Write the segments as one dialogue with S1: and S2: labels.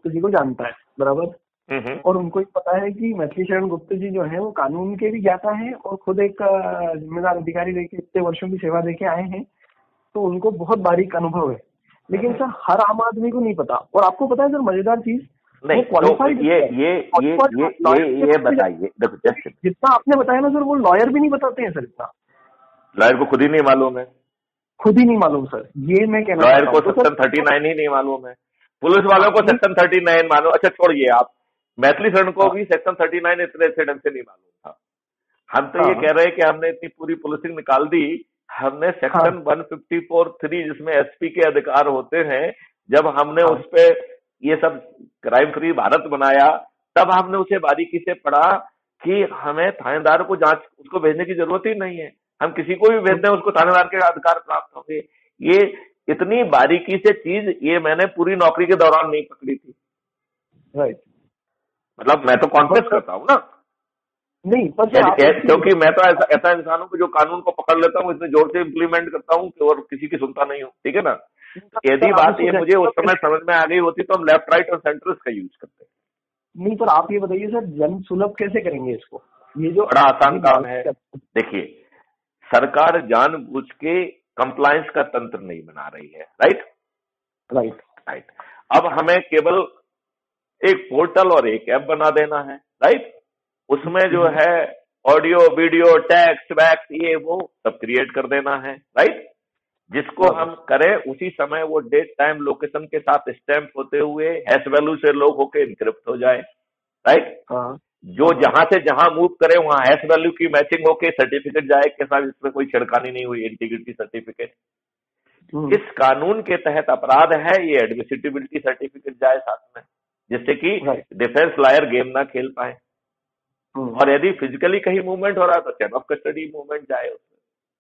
S1: गुप्त जी को जानता है, बराबर। और उनको ही पता है कि मैथिली शरण गुप्त जी जो है वो कानून के भी ज्ञाता है और खुद एक जिम्मेदार अधिकारी रह के इतने वर्षों की सेवा देके आए हैं, तो उनको बहुत बारीक अनुभव है। लेकिन सर हर आम आदमी को नहीं पता। और आपको पता है सर मजेदार चीज,
S2: नहीं तो ये बताइए, देखो
S1: जितना आपने बताया ना सर, वो लॉयर भी नहीं बताते हैं सर इतना।
S2: लॉयर को खुद ही नहीं मालूम है,
S1: खुद ही नहीं मालूम सर, ये मैं कहना
S2: लॉयर को सेक्शन 39 ही नहीं मालूम है, पुलिस वालों को सेक्शन 39 मालूम। अच्छा छोड़िए, आप मैथिली शरण को भी सेक्शन 39 इतने अच्छे ढंग से नहीं मालूम था। हम तो ये कह रहे हैं कि हमने इतनी पूरी पुलिसिंग निकाल दी, हमने सेक्शन 154(3) जिसमें एसपी के अधिकार होते हैं, जब हमने उस पे ये सब क्राइम फ्री भारत बनाया, तब हमने उसे बारीकी से पढ़ा कि हमें थानेदार को जांच उसको भेजने की जरूरत ही नहीं है, हम किसी को भी भेज दें उसको थानेदार के अधिकार प्राप्त होंगे। ये इतनी बारीकी से चीज ये मैंने पूरी नौकरी के दौरान नहीं पकड़ी थी।
S1: राइट,
S2: मतलब मैं तो कॉन्फ्रेंस करता हूँ ना,
S1: नहीं पर
S2: क्योंकि मैं तो ऐसा इंसान हूँ कि जो कानून को पकड़ लेता हूँ इतने जोर से इम्प्लीमेंट करता हूँ और किसी की सुनता नहीं हूँ, ठीक है ना। यदि बात ये मुझे उस समय समझ में आ गई होती तो हम लेफ्ट राइट और सेंटर का यूज करते।
S1: नहीं पर आप ये बताइए सर, जन सुलभ कैसे करेंगे इसको? ये जो
S2: बड़ा आसान काम है। देखिए, सरकार जानबूझ के कंप्लायंस का तंत्र नहीं बना रही है, राइट
S1: राइट
S2: राइट। अब हमें केवल एक पोर्टल और एक ऐप बना देना है, राइट। उसमें जो है ऑडियो वीडियो टैक्स वैक्स ये वो सब क्रिएट कर देना है, राइट। जिसको हम करें उसी समय वो डेट टाइम लोकेशन के साथ स्टैंप होते हुए हैश वैल्यू से लॉक होके इनक्रिप्ट हो जाए, राइट। जो जहां से जहां मूव करे वहां हैश वैल्यू की मैचिंग होके सर्टिफिकेट जाए के साथ, इसमें कोई छिड़कानी नहीं हुई, इंटीग्रिटी सर्टिफिकेट। इस कानून के तहत अपराध है, ये एडमिसिबिलिटी सर्टिफिकेट जाए साथ में, जिससे कि डिफेंस लॉयर गेम ना खेल पाए। और यदि फिजिकली कहीं मूवमेंट हो रहा है तो चेन ऑफ कस्टडी मूवमेंट जाए उसमें,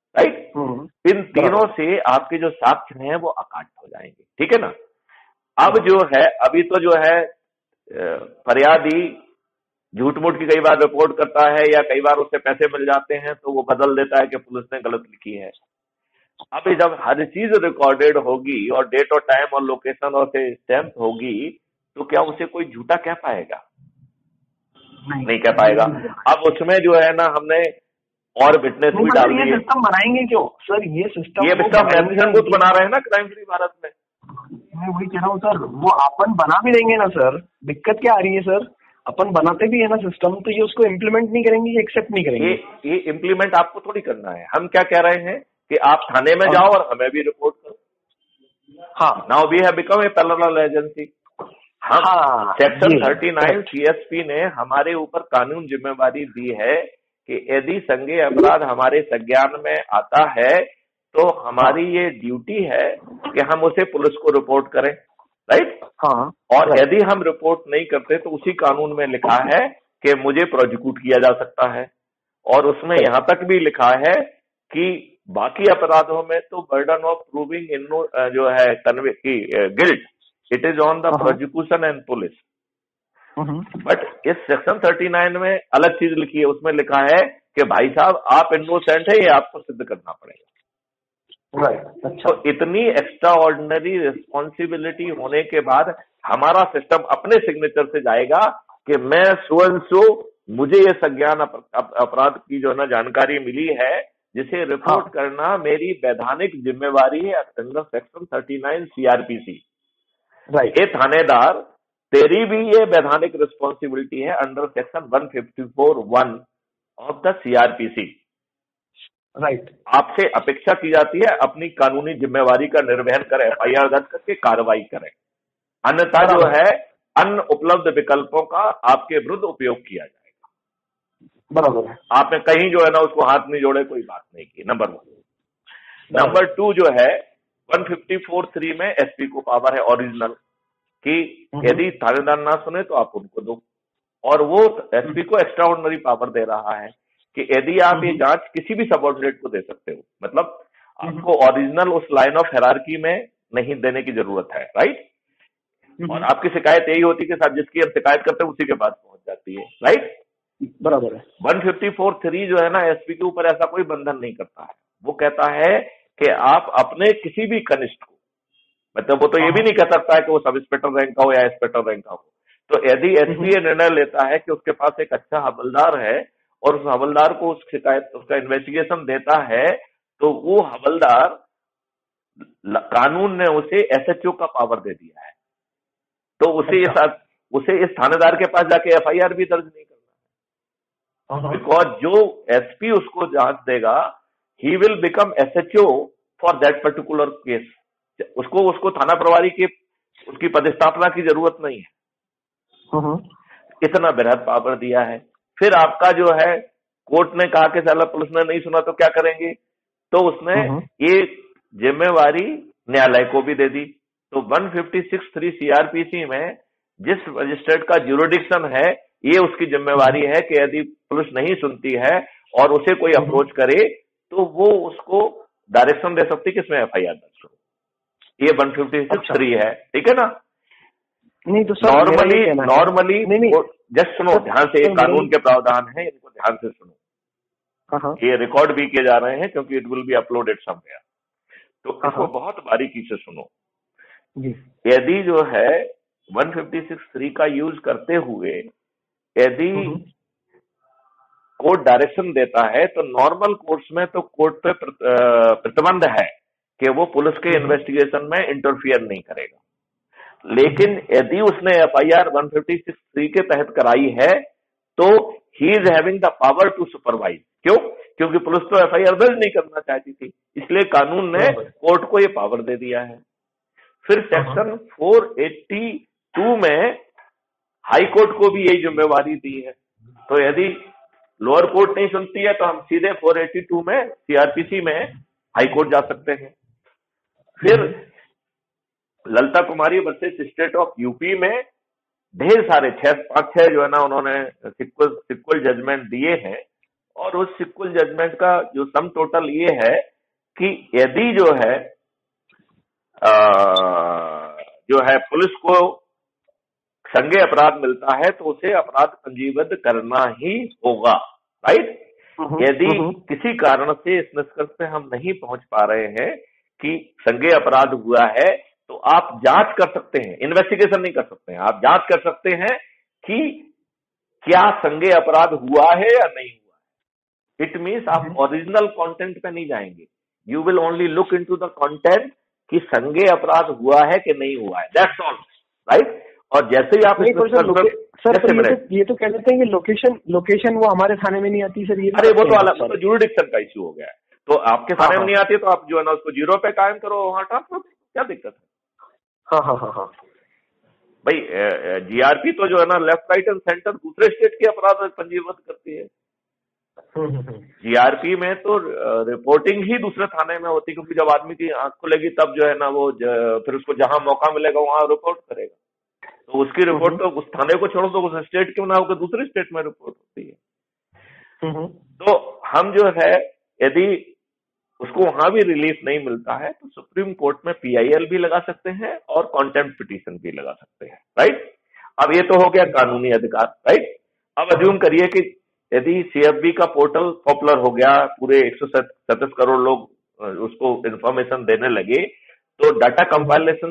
S2: राइट। इन तीनों से आपके जो साक्ष्य हैं वो अकाट हो जाएंगे, ठीक है ना। अब जो है, अभी तो जो है फरियादी झूठ मूठ की कई बार रिपोर्ट करता है या कई बार उससे पैसे मिल जाते हैं तो वो बदल देता है कि पुलिस ने गलत लिखी है। अब जब हर चीज रिकॉर्डेड होगी और डेट और टाइम और लोकेशन और से स्टैम्प होगी तो क्या उसे कोई झूठा कह पाएगा? नहीं कह पाएगा। अब उसमें जो है ना, हमने और विटनेस भी डाल दिए।
S1: सिस्टम बनाएंगे क्यों सर? ये सिस्टम
S2: मैथिली बना रहे हैं ना क्राइम फ्री भारत में।
S1: मैं वही कह रहा हूँ सर, वो अपन बना भी देंगे ना सर, दिक्कत क्या आ रही है सर? अपन बनाते भी है ना सिस्टम, तो ये उसको इम्प्लीमेंट नहीं करेंगे, एक्सेप्ट नहीं करेंगे।
S2: ये इम्प्लीमेंट आपको थोड़ी करना है। हम क्या कह रहे हैं कि आप थाने में जाओ और हमें भी रिपोर्ट करो। हाँ, now we have become a parallel agency. हम सेक्शन 39 सीएसपी ने हमारे ऊपर कानून जिम्मेवारी दी है कि यदि संज्ञेय अपराध हमारे संज्ञान में आता है तो हमारी ये ड्यूटी है कि हम उसे पुलिस को रिपोर्ट करें, राइट। और यदि हम रिपोर्ट नहीं करते तो उसी कानून में लिखा है कि मुझे प्रोसिक्यूट किया जा सकता है। और उसमें यहां तक भी लिखा है कि बाकी अपराधों में तो बर्डन ऑफ प्रूविंग जो है guilt, it is on the prosecution and police. But इस सेक्शन 39 में अलग चीज लिखी है। उसमें लिखा है कि भाई साहब आप इनोसेंट है, ये आपको सिद्ध करना पड़ेगा, राइट। अच्छा, तो इतनी एक्स्ट्रा ऑर्डिनरी रिस्पॉन्सिबिलिटी होने के बाद हमारा सिस्टम अपने सिग्नेचर से जाएगा कि मैं सो एंड सो, मुझे ये संज्ञान अपराध की जो है ना जानकारी मिली है, जिसे रिपोर्ट करना मेरी वैधानिक जिम्मेवारी है अंडर सेक्शन 39 सीआरपीसी। राइट। ये थानेदार, तेरी भी ये वैधानिक रिस्पॉन्सिबिलिटी है under section 154(1) of the CrPC. Right. आपसे अपेक्षा की जाती है अपनी कानूनी जिम्मेवारी का निर्वहन करें, एफआईआर दर्ज करके कार्रवाई करें, अन्यथा जो है अन्य उपलब्ध विकल्पों का आपके विरुद्ध उपयोग किया जाएगा। बराबर है। आपने कहीं जो है ना उसको हाथ में जोड़े कोई बात नहीं की, नंबर 1। नंबर 2 जो है 154(3) में एसपी को पावर है ओरिजिनल कि यदि थानेदार ना सुने तो आप उनको दो, और वो एसपी को एक्स्ट्रा ऑर्डिनरी पावर दे रहा है कि यदि आप ये जांच किसी भी सबऑर्डिनेट को दे सकते हो, मतलब आपको ओरिजिनल उस लाइन ऑफ हायरार्की में नहीं देने की जरूरत है, राइट। और आपकी शिकायत यही होती है कि जिसकी हम शिकायत करते हैं उसी के पास पहुंच जाती है, राइट। बराबर है। 154(3) जो है ना एसपी के ऊपर ऐसा कोई बंधन नहीं करता है। वो कहता है कि आप अपने किसी भी कनिष्ठ को मतलब वो तो ये भी नहीं कह सकता है कि वो सब इंस्पेक्टर रैंक का हो या इंस्पेक्टर रैंक का हो। तो यदि एसपी ये निर्णय लेता है कि उसके पास एक अच्छा हवलदार है और उस हवलदार को उस शिकायत उसका इन्वेस्टिगेशन देता है, तो वो हवलदार कानून ने उसे एसएचओ का पावर दे दिया है, तो उसे इस थानेदार के पास जाके एफआईआर भी दर्ज नहीं करना है, बिकॉज जो एसपी उसको जांच देगा, he will become SHO for that particular case. उसको थाना प्रभारी की उसकी पदस्थापना की जरूरत नहीं है। इतना बृहद पावर दिया है। फिर आपका जो है, कोर्ट ने कहा कि साला पुलिस ने नहीं सुना तो क्या करेंगे, तो उसने ये जिम्मेवारी न्यायालय को भी दे दी। तो 156(3) सीआरपीसी में जिस मजिस्ट्रेट का ज्यूरिडिक्शन है, ये उसकी जिम्मेवारी है कि यदि पुलिस नहीं सुनती है और उसे कोई अप्रोच करे तो वो उसको डायरेक्शन दे सकती कि इसमें एफआईआर दर्ज हो। ये 156(3) है, ठीक है ना।
S1: नहीं तो
S2: नॉर्मली जस्ट सुनो ध्यान से, ये कानून के प्रावधान है, इनको ध्यान से सुनो। ये रिकॉर्ड भी किए जा रहे हैं क्योंकि it will be uploaded somewhere, तो इसको बहुत बारीकी से सुनो। यदि जो है 156(3) का यूज करते हुए यदि कोर्ट डायरेक्शन देता है, तो नॉर्मल कोर्ट्स में तो कोर्ट पे प्रतिबंध है कि वो पुलिस के इन्वेस्टिगेशन में इंटरफियर नहीं करेगा। लेकिन यदि उसने एफआईआर 156(3) के तहत कराई है, तो he is having the power to supervise. क्यों? क्योंकि पुलिस तो एफआईआर दर्ज नहीं करना चाहती थी, इसलिए कानून ने कोर्ट को ये पावर दे दिया है। फिर सेक्शन 482 में हाई कोर्ट को भी यही जिम्मेवारी दी है। तो यदि लोअर कोर्ट नहीं सुनती है तो हम सीधे 482 में सीआरपीसी में हाई कोर्ट जा सकते हैं। फिर Lalita Kumari versus state of UP में ढेर सारे 5-6 जो है ना, उन्होंने सिक्वल जजमेंट दिए हैं, और उस सिक्वल जजमेंट का जो सम टोटल ये है कि यदि जो है पुलिस को संज्ञेय अपराध मिलता है तो उसे अपराध पंजीबद्ध करना ही होगा, राइट। यदि किसी कारण से इस निष्कर्ष पे हम नहीं पहुंच पा रहे हैं कि संज्ञेय अपराध हुआ है, तो आप जांच कर सकते हैं, इन्वेस्टिगेशन नहीं कर सकते हैं, आप जांच कर सकते हैं कि क्या संज्ञेय अपराध हुआ है या नहीं हुआ है। इट मीन्स आप ओरिजिनल कंटेंट पे नहीं जाएंगे, you will only look into the content कि संज्ञेय अपराध हुआ है कि नहीं हुआ है, दैट्स ऑल, राइट। और जैसे ही आप
S1: ये तो कह देते हैं कि लोकेशन वो हमारे थाने में नहीं आती सर, ये
S2: अरे वो तो अलग, तो ज्यूरिडिक्शन का इश्यू हो गया है। तो आपके थाने में नहीं आती है तो आप जो है ना उसको 0 पे कायम करो, वहां ट्रांसफर, क्या दिक्कत है।
S1: हाँ
S2: भाई जीआरपी तो जो है ना लेफ्ट राइट एंड सेंटर दूसरे स्टेट के अपराध पंजीबद्ध करती है। जीआरपी में तो रिपोर्टिंग ही दूसरे थाने में होती है, क्योंकि जब आदमी की आंख खुलेगी तब जो है ना वो फिर उसको जहां मौका मिलेगा वहां रिपोर्ट करेगा। तो उसकी रिपोर्ट तो उस थाने को छोड़ो तो उस स्टेट क्यों ना होकर दूसरे स्टेट में रिपोर्ट होती है। तो हम जो है यदि उसको वहां भी रिलीफ नहीं मिलता है तो सुप्रीम कोर्ट में पीआईएल भी लगा सकते हैं और कॉन्टेम्प्ट पिटीशन भी लगा सकते हैं, राइट। अब ये तो हो गया कानूनी अधिकार, राइट। अब अज्यूम करिए कि यदि सीएफबी का पोर्टल पॉपुलर हो गया, पूरे 137 करोड़ लोग उसको इंफॉर्मेशन देने लगे, तो data compilation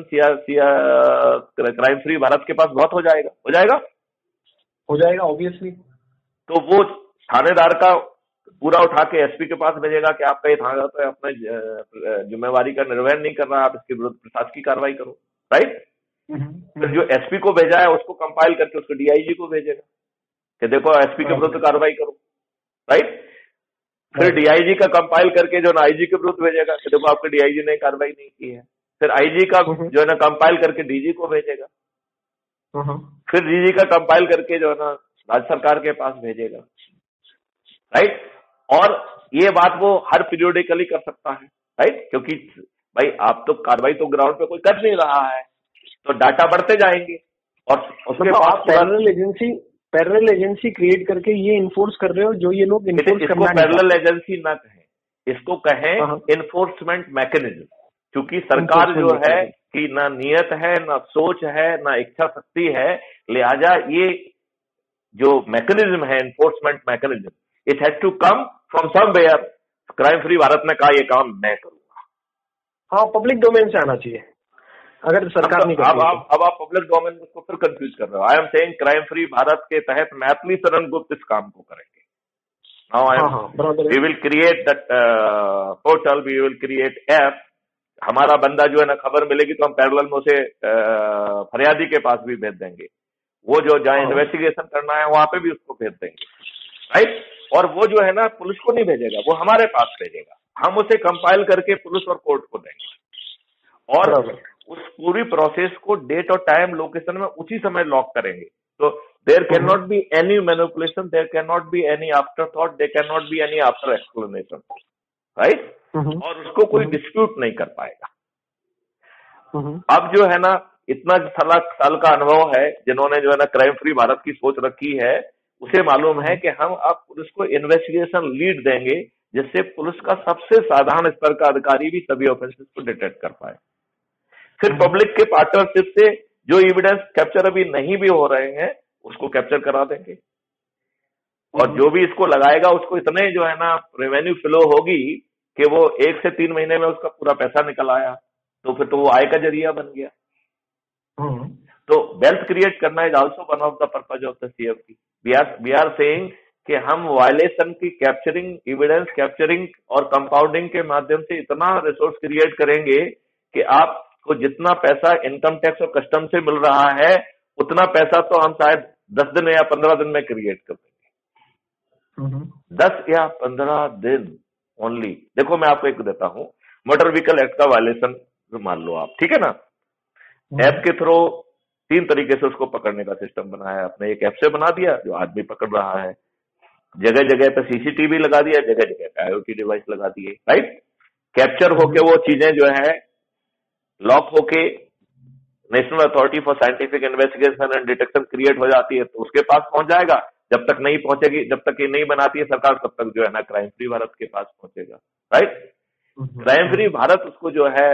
S2: crime free Bharat के पास बहुत हो जाएगा
S1: ऑब्वियसली।
S2: तो वो थानेदार का पूरा उठा के एसपी के पास भेजेगा कि आपका ये थाना तो अपने जिम्मेवारी का निर्वहन नहीं कर रहा, आप इसके विरुद्ध प्रशासकीय कार्रवाई करो, राइट। फिर जो एसपी को भेजा है उसको कंपाइल करके उसको डीआईजी को भेजेगा कि देखो एसपी के विरुद्ध कार्रवाई करो, राइट। फिर डीआईजी का कंपाइल करके जो ना आईजी के विरुद्ध भेजेगा कि देखो आपके डीआईजी ने कार्रवाई नहीं की है। फिर आईजी का जो है ना कंपाइल करके डीजी को भेजेगा, फिर डीजी का कंपाइल करके जो है ना राज्य सरकार के पास भेजेगा, राइट। और ये बात वो हर पीरियोडिकली कर सकता है, राइट, क्योंकि भाई आप तो कार्रवाई तो ग्राउंड पे कोई कर नहीं रहा है, तो डाटा बढ़ते जाएंगे और उसके बाद
S1: पैरेलल एजेंसी क्रिएट करके ये इन्फोर्स कर रहे हो जो ये लोग इन्फोर्स करना है।
S2: पैरेलल एजेंसी ना कहें, इसको कहें इन्फोर्समेंट मैकेनिज्म, क्योंकि सरकार जो है कि ना नियत है, ना सोच है, ना इच्छा शक्ति है, लिहाजा ये जो मैकेनिज्म है enforcement mechanism, it has to come from somewhere. Crime free Bharat ने कहा ये काम मैं करूंगा,
S1: हाँ, पब्लिक डोमेन से आना चाहिए, अगर सरकार नहीं करती।
S2: अब आप पब्लिक डोमेन को फिर कंफ्यूज कर रहे हो। I am saying crime free Bharat के तहत मैथिली शरण गुप्त इस काम को करेंगे। Now we will create that portal, we will create app. हमारा बंदा जो है ना, खबर मिलेगी तो हम पैरेलल में उसे फरियादी के पास भी भेज देंगे। वो जो जहाँ इन्वेस्टिगेशन करना है वहां पे भी उसको भेज देंगे, राइट। और वो जो है ना पुलिस को नहीं भेजेगा, वो हमारे पास भेजेगा। हम उसे कंपाइल करके पुलिस और कोर्ट को देंगे और उस पूरी प्रोसेस को डेट और टाइम लोकेशन में उसी समय लॉक करेंगे। तो there can not be any manipulation, there can not be any after thought, there can not be any after explanation, right. और उसको कोई डिस्प्यूट नहीं कर पाएगा। अब जो है ना, इतना साल का अनुभव है जिन्होंने जो है ना क्राइम फ्री भारत की सोच रखी है, उसे मालूम है कि हम अब पुलिस को इन्वेस्टिगेशन लीड देंगे, जिससे पुलिस का सबसे साधारण स्तर का अधिकारी भी सभी ऑफेंसेस को डिटेक्ट कर पाए। फिर पब्लिक के पार्टनरशिप से जो एविडेंस कैप्चर अभी नहीं भी हो रहे हैं उसको कैप्चर करा देंगे। और जो भी इसको लगाएगा उसको इतने जो है ना रेवेन्यू फ्लो होगी कि वो 1 से 3 महीने में उसका पूरा पैसा निकल आया, तो फिर तो वो आय का जरिया बन गया। तो वेल्थ क्रिएट करना is also one of the purpose of the CFT. We are saying कि हम वायलेशन की कैप्चरिंग, एविडेंस कैप्चरिंग और कंपाउंडिंग के माध्यम से इतना रिसोर्स क्रिएट करेंगे कि आपको जितना पैसा इनकम टैक्स और कस्टम से मिल रहा है उतना पैसा तो हम शायद 10 दिन या 15 दिन में क्रिएट कर देंगे। 10 या 15 दिन ओनली। देखो मैं आपको एक देता हूं, मोटर व्हीकल एक्ट का वायलेशन मान लो आप, ठीक है ना। ऐप के थ्रू 3 तरीके से उसको पकड़ने का सिस्टम बनाया है आपने। एक ऐप से बना दिया जो आदमी पकड़ रहा है, जगह जगह पे सीसीटीवी लगा दिया, जगह जगह पे आईओटी डिवाइस लगा दिए, राइट। कैप्चर होके वो चीजें जो है लॉक होके national authority for scientific investigation and detection create हो जाती है, तो उसके पास पहुंच जाएगा। जब तक नहीं पहुंचेगी, जब तक ये नहीं बनाती है सरकार, तब तक जो है ना क्राइम फ्री भारत के पास पहुंचेगा, राइट। क्राइम फ्री भारत उसको जो है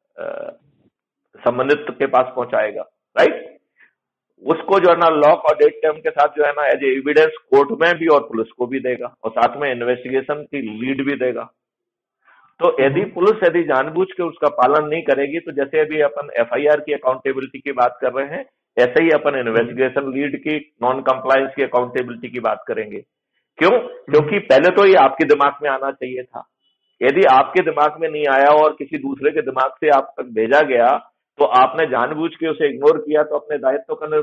S2: संबंधित के पास पहुंचाएगा, राइट। उसको जो है ना लॉक और डेट टाइम के साथ जो है ना एज एविडेंस कोर्ट में भी और पुलिस को भी देगा और साथ में इन्वेस्टिगेशन की लीड भी देगा। तो यदि जानबूझ के उसका पालन नहीं करेगी, तो जैसे अभी अपन एफआईआर की अकाउंटेबिलिटी की बात कर रहे हैं, ऐसे ही अपन इन्वेस्टिगेशन लीड की नॉन कंप्लायंस की अकाउंटेबिलिटी की बात करेंगे। क्यों? क्योंकि पहले तो ये आपके दिमाग में आना चाहिए था। यदि आपके दिमाग में नहीं आया और किसी दूसरे के दिमाग से आप तक भेजा गया, तो आपने जानबूझ के उसे इग्नोर किया, तो अपने दायित्व का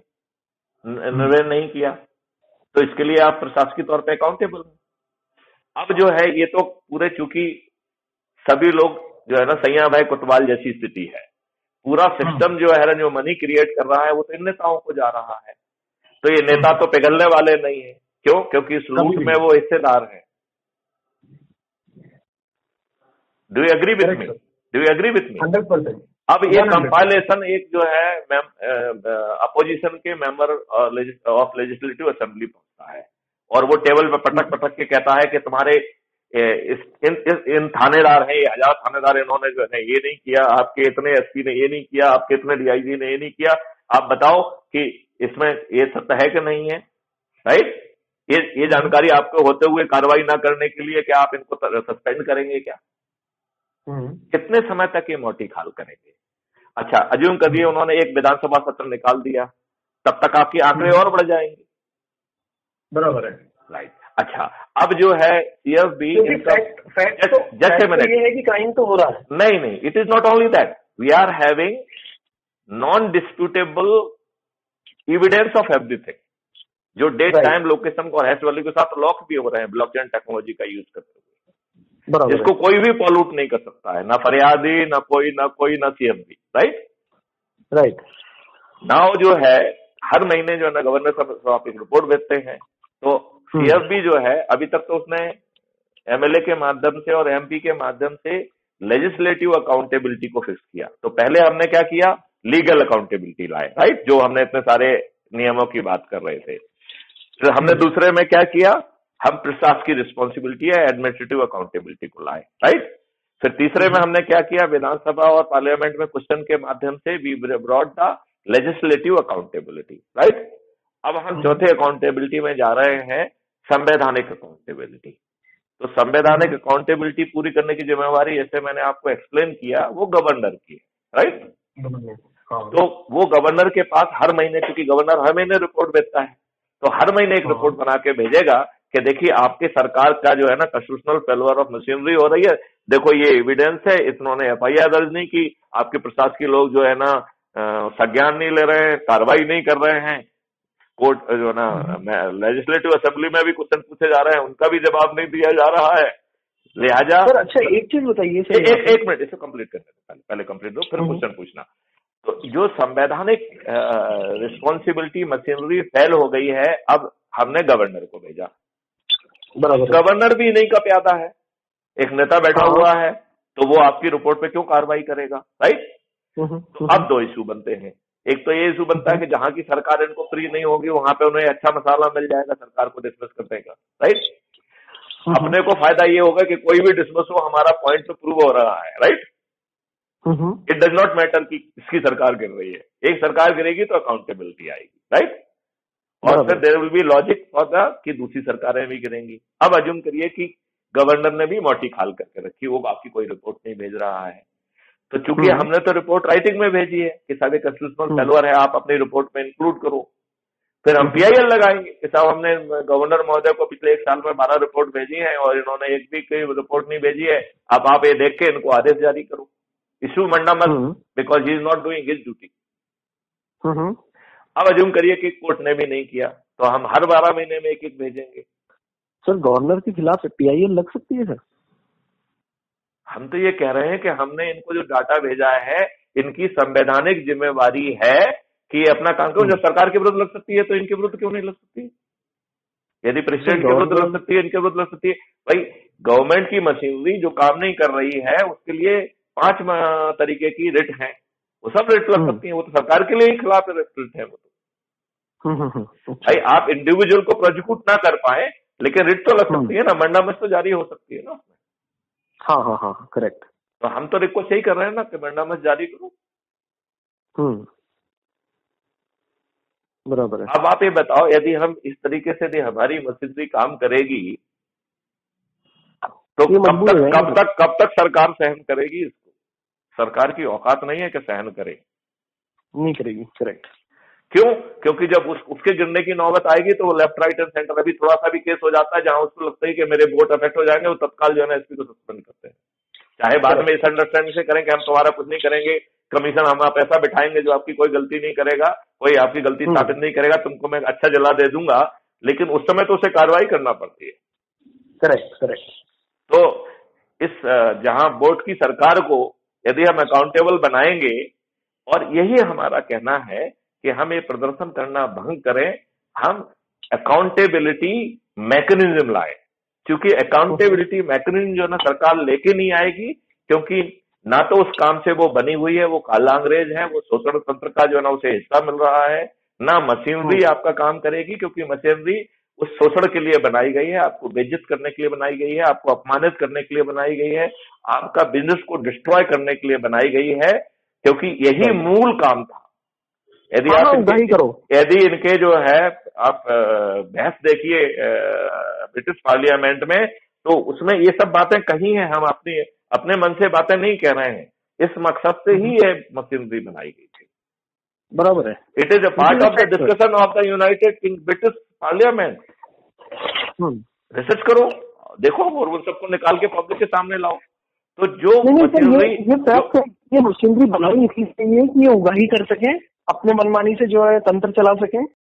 S2: निर्वहन नहीं किया। तो इसके लिए आप प्रशासकीय तौर पे अकाउंटेबल हैं। अब जो है ये तो पूरे चूंकि सभी लोग जो है ना सैया भाई कोतवाल जैसी स्थिति है, पूरा सिस्टम जो है जो मनी क्रिएट कर रहा है वो तो इन नेताओं को जा रहा है। तो ये नेता तो पिघलने वाले नहीं है। क्यों? क्योंकि इस लूट में वो हिस्सेदार है। Do you agree with me?
S1: 100%।
S2: अब ये कंपाइलेशन एक जो है अपोजिशन के मेंबर ऑफ लेजिस्लेटिव असेंबली पहुंचता है और वो टेबल पे पटक पटक के कहता है कि तुम्हारे इन थानेदार हैं, ये 1000 थानेदार, इन्होंने जो है ये नहीं किया, आपके इतने एसपी ने ये नहीं किया, आपके इतने डीआईजी ने ये नहीं किया, आप बताओ कि इसमें ये सत्य है कि नहीं है, राइट। ये जानकारी आपको होते हुए कार्रवाई ना करने के लिए क्या आप इनको सस्पेंड करेंगे क्या? कितने समय तक ये मोटी खाल करेंगे? अच्छा, अज्यूम करिए उन्होंने एक विधानसभा सत्र निकाल दिया, तब तक आपके आंकड़े और बढ़ जाएंगे।
S1: बराबर है,
S2: राइट। अच्छा, अब जो है सीएफबी जैसे मैंने
S1: ये है कि क्राइम तो हो रहा है।
S2: नहीं, it is not only that, we are having non disputable evidence of everything, जो डेट टाइम लोकेशन को हैश वैल्यू के साथ लॉक भी हो रहे हैं ब्लॉकचेन टेक्नोलॉजी का यूज करते हुए, जिसको कोई भी पॉल्यूट नहीं कर सकता है, ना फरियादी, ना कोई सीएफबी, राइट। नाउ जो है हर महीने जो है ना गवर्नर साहब एक रिपोर्ट भेजते हैं, तो सीएफबी जो है अभी तक तो उसने एमएलए के माध्यम से और एमपी के माध्यम से लेजिस्लेटिव अकाउंटेबिलिटी को फिक्स किया। तो पहले हमने क्या किया? लीगल अकाउंटेबिलिटी लाए, राइट, जो हमने इतने सारे नियमों की बात कर रहे थे। फिर हमने दूसरे में क्या किया? हम प्रशासकीय रिस्पॉन्सिबिलिटी या एडमिनिस्ट्रेटिव अकाउंटेबिलिटी को लाए, राइट। फिर तीसरे में हमने क्या किया? विधानसभा और पार्लियामेंट में क्वेश्चन के माध्यम से we brought the legislative accountability, right. अब हम चौथे अकाउंटेबिलिटी में जा रहे हैं, संवैधानिक अकाउंटेबिलिटी। तो संवैधानिक अकाउंटेबिलिटी पूरी करने की जिम्मेवारी, जैसे मैंने आपको एक्सप्लेन किया, वो गवर्नर की है, राइट।
S1: हाँ।
S2: तो वो गवर्नर के पास हर महीने, क्योंकि गवर्नर हर महीने रिपोर्ट भेजता है, तो हर महीने एक रिपोर्ट बना के भेजेगा कि देखिए आपकी सरकार का जो है ना कंस्टिट्यूशनल फेल्योर ऑफ मशीनरी हो रही है, देखो ये एविडेंस है, इन्होंने एफआईआर दर्ज नहीं की, आपके प्रशासकीय लोग जो है ना संज्ञान नहीं ले रहे हैं, कार्रवाई नहीं कर रहे हैं, कोर्ट जो है ना लेजिस्लेटिव असेंबली में भी क्वेश्चन पूछे जा रहे हैं, उनका भी जवाब नहीं दिया जा रहा है, लिहाजा।
S1: सर अच्छा एक चीज बताइए सर,
S2: एक मिनट इसे कंप्लीट करने से पहले कंप्लीट दो, फिर क्वेश्चन पूछना। तो जो संवैधानिक रिस्पॉन्सिबिलिटी मशीनरी फेल हो गई है, अब हमने गवर्नर को भेजा,
S1: बराबर,
S2: गवर्नर भी नहीं का प्यादा है, एक नेता बैठा हुआ है, तो वो आपकी रिपोर्ट पे क्यों कार्रवाई करेगा, राइट? तो अब दो इशू बनते हैं, एक तो ये इशू बनता है कि जहां की सरकार इनको फ्री नहीं होगी वहां पे उन्हें अच्छा मसाला मिल जाएगा सरकार को डिसमिस करने का, राइट? अपने को फायदा ये होगा कि कोई भी डिसमिस हो हमारा पॉइंट तो प्रूव हो रहा है, right? It does not matter कि किसकी सरकार गिर रही है, एक सरकार गिरेगी तो अकाउंटेबिलिटी आएगी, राइट? और फिर there will be logic for the कि दूसरी सरकारें भी गिरेंगी। अब अज्यूम करिए कि गवर्नर ने भी मोटी खाल करके रखी, वो आपकी कोई रिपोर्ट नहीं भेज रहा है, तो चूंकि हमने तो रिपोर्ट राइटिंग में भेजी है कि सारे कंस्टिट्यूशनल फेल्योर है, आप अपनी रिपोर्ट में इंक्लूड करो, फिर हम पीआईएल लगाएंगे कि साहब हमने गवर्नर महोदय को पिछले एक साल में 12 रिपोर्ट भेजी है और इन्होंने एक भी कोई रिपोर्ट नहीं भेजी है, अब आप ये देख के इनको आदेश जारी करो, issue mandamus, because he is not doing his duty. अब अज्यूम करिए कि कोर्ट ने भी नहीं किया, तो हम हर 12 महीने में एक एक भेजेंगे।
S1: सर गवर्नर के खिलाफ पीआईएल लग सकती है सर?
S2: हम तो ये कह रहे हैं कि हमने इनको जो डाटा भेजा है, इनकी संवैधानिक जिम्मेवारी है कि ये अपना काम करो। जब सरकार के विरुद्ध लग सकती है तो इनके विरुद्ध क्यों नहीं लग सकती? यदि प्रेसिडेंट के विरुद्ध लग सकती है, इनके विरुद्ध लग सकती है। भाई गवर्नमेंट की मशीनरी जो काम नहीं कर रही है उसके लिए 5 तरीके की रिट है, वो सब रिट लग सकती है, वो तो सरकार के लिए ही खिलाफ रिट है वो तो। भाई आप इंडिविजुअल को प्रोसिक्यूट ना कर पाए लेकिन रिट तो लग सकती है ना, मंडामस तो जारी हो सकती है ना।
S1: हाँ करेक्ट।
S2: तो हम तो रिक्वेस्ट यही कर रहे हैं ना कि मंडामस जारी करो।
S1: बराबर है।
S2: अब आप ये बताओ, यदि हम इस तरीके से यदि हमारी मशीनरी काम करेगी तो कब तक सरकार सहन करेगी इसको? सरकार की औकात नहीं है कि सहन करे,
S1: नहीं करेगी, करेक्ट।
S2: क्यों? क्योंकि जब उसके गिरने की नौबत आएगी तो वो लेफ्ट राइट एंड सेंटर, अभी थोड़ा सा भी केस हो जाता है जहां उसको लगता है कि मेरे वोट अफेक्ट हो जाएंगे, वो तत्काल जो है ना एसपी को सस्पेंड करते हैं, चाहे बाद में इस अंडरस्टैंडिंग से करें कि हम तुम्हारा कुछ नहीं करेंगे, कमीशन हम आप ऐसा बिठाएंगे जो आपकी कोई गलती नहीं करेगा, कोई आपकी गलती साबित नहीं करेगा, तुमको मैं अच्छा जला दे दूंगा, लेकिन उस समय तो उसे कार्रवाई करना पड़ती है।
S1: करेक्ट।
S2: तो इस जहां बोर्ड की सरकार को यदि हम अकाउंटेबल बनाएंगे, और यही हमारा कहना है कि हम ये प्रदर्शन करना भंग करें, हम अकाउंटेबिलिटी मैकेनिज्म लाए, क्योंकि अकाउंटेबिलिटी मैकेनिज्म जो ना सरकार लेके नहीं आएगी, क्योंकि ना तो उस काम से वो बनी हुई है, वो काला अंग्रेज है, वो शोषण तंत्र का जो है ना उसे हिस्सा मिल रहा है, ना मशीनरी आपका काम करेगी, क्योंकि मशीनरी उस शोषण के लिए बनाई गई है, आपको बेइज्जत करने के लिए बनाई गई है, आपको अपमानित करने के लिए बनाई गई है, आपका बिजनेस को डिस्ट्रॉय करने के लिए बनाई गई है, क्योंकि यही मूल काम था। यदि यदि इनके जो है आप बहस देखिए ब्रिटिश पार्लियामेंट में, तो उसमें ये सब बातें कही हैं, हम अपने मन से बातें नहीं कह रहे हैं, इस मकसद से ही ये मशीनरी बनाई गई थी।
S1: बराबर है।
S2: It is a part of the discussion of the united british parliament. Research करो, देखो, और उन सबको निकाल के पब्लिक के सामने लाओ। तो जो मशीनरी
S1: ये मशीनरी बनाई इसलिए कि ये उगाही कर सके, अपने मनमानी से जो है तंत्र चला सके,